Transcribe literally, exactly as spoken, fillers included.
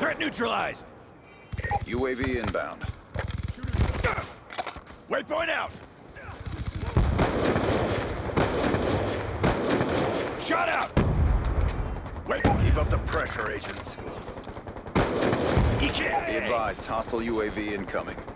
Threat neutralized! U A V inbound. Waypoint out! Shot out! Waypoint! Keep up the pressure, agents. E K! Be advised, hostile U A V incoming.